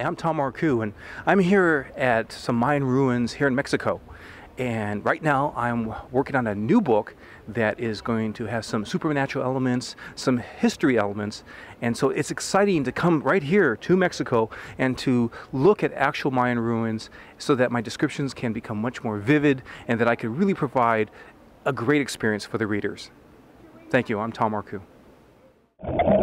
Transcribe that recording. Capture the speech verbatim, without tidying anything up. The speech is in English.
I'm Tom Marcoux, and I'm here at some Mayan ruins here in Mexico. And right now I'm working on a new book that is going to have some supernatural elements, some history elements. And so it's exciting to come right here to Mexico and to look at actual Mayan ruins so that my descriptions can become much more vivid and that I can really provide a great experience for the readers. Thank you. I'm Tom Marcoux.